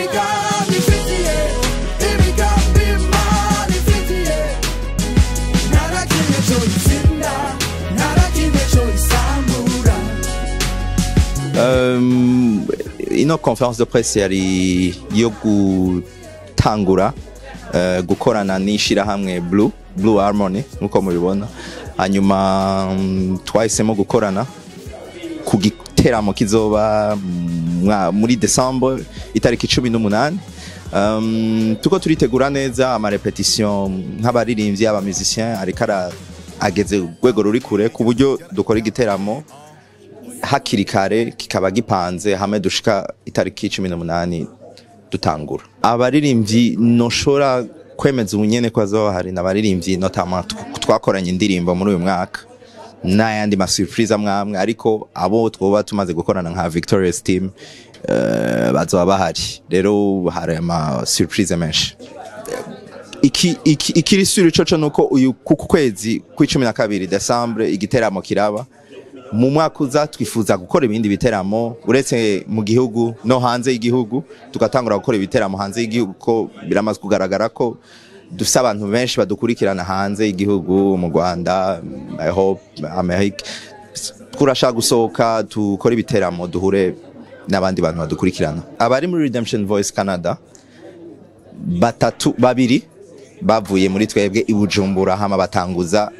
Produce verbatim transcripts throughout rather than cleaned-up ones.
Um, ino conference de presse yari yo gutangura uh, gukorana n'ishirahamwe Blue Blue Harmony nkuko mubibona, hanyuma um, twahisemo gukorana ku giteramo Kizoba muri December itariki cumi n'umunani. Um, tuko turitegura neza ama repetition nk'abaririmbyi aba musiciens ariko ageze urwego ruri kure ku buryo dukora igiteramo hakiri kare kikaba gipanze hamwe dushika itariki cumi n'umunani dutangura. Abaririmvyi noshora kwemeza ubunyene ko azohari n'abaririmvyi notamment twakoranye indirimbo muri uyu mwaka n'ayandi ma surprise amwamwe, ariko abo twoba tumaze gukorana nka Victorious Team uh, bazoba bahari. Rero hari ama surprise menshi. Iki iki ikiri suri coco nuko uyu kuku kwezi ku cumi na kabiri December igiteramo kiraba. Mu mwaka uza twifuza gukora ibindi biteramo uretse mu gihugu no hanze y'igihugu, tugatangura gukora ibiteramo hanze y'igihugu ko biramaze kugaragara ko dufite abantu benshi badukurikirana hanze y'igihugu, mu Rwanda, I hope America. Turashaka gusohoka tukora ibiteramo duhure n'abandi bantu badukurikirana. Abari muri Redemption Voice Canada batatu babiri bavuye muri twebwe i Bujumbura hama batanguza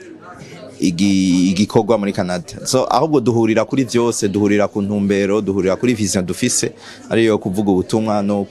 igikorwa muri Canada. So ahubwo duhurira kuri vyose, duhurira ku ntumbero, duhurira kuri vision dufise, ariyo kuvuga ubutumwa no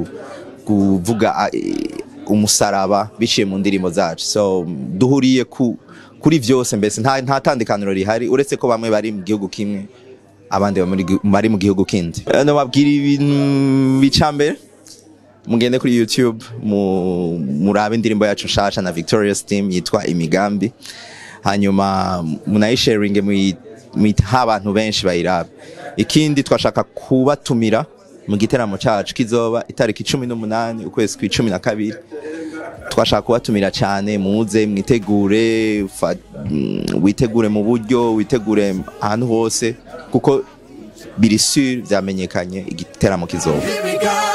kuvuga umusaraba biciye mu ndirimbo zacu. So duhuriye ku kuri vyose, mbese nta nta tandikaniro rihari uretse ko bamwe bari mu gihugu kimwe abandi bari mu gihugu kindi. No babwira ibintu bicambere, mugende kuri YouTube mu murabe indirimbo yacu nshasha na Victorious Team yitwa Imigambi, hanyuma munayisharinge mu abantu benshi bayiraba. Ikindi twashaka kubatumira mu giteramo cyacu Kizoba itariki cumi n'umunani ukwezi kwa cumi na kabiri. Twashaka kubatumira cyane, muze mwitegure, witegure mu buryo, witegure ahantu hose kuko biri sûr vyamenyekanye igiteramo Kizoba.